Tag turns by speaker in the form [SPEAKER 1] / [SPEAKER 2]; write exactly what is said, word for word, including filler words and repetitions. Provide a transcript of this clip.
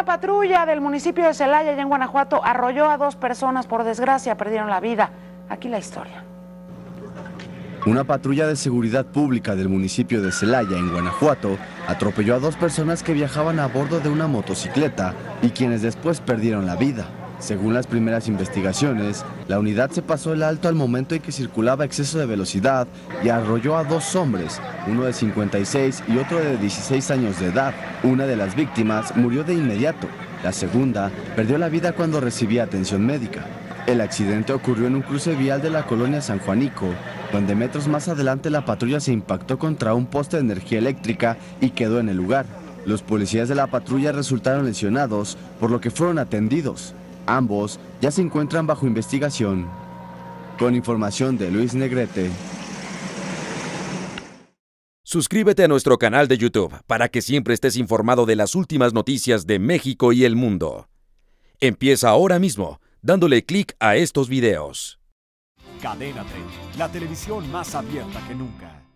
[SPEAKER 1] La patrulla del municipio de Celaya, allá en Guanajuato, arrolló a dos personas. Por desgracia, perdieron la vida. Aquí la historia.
[SPEAKER 2] Una patrulla de seguridad pública del municipio de Celaya, en Guanajuato, atropelló a dos personas que viajaban a bordo de una motocicleta y quienes después perdieron la vida. Según las primeras investigaciones, la unidad se pasó el alto al momento en que circulaba a exceso de velocidad y arrolló a dos hombres, uno de cincuenta y seis y otro de dieciséis años de edad. Una de las víctimas murió de inmediato. La segunda perdió la vida cuando recibía atención médica. El accidente ocurrió en un cruce vial de la colonia San Juanico, donde metros más adelante la patrulla se impactó contra un poste de energía eléctrica y quedó en el lugar. Los policías de la patrulla resultaron lesionados, por lo que fueron atendidos. Ambos ya se encuentran bajo investigación. Con información de Luis Negrete.
[SPEAKER 3] Suscríbete a nuestro canal de YouTube para que siempre estés informado de las últimas noticias de México y el mundo. Empieza ahora mismo, dándole clic a estos videos.
[SPEAKER 4] Cadena treinta, la televisión más abierta que nunca.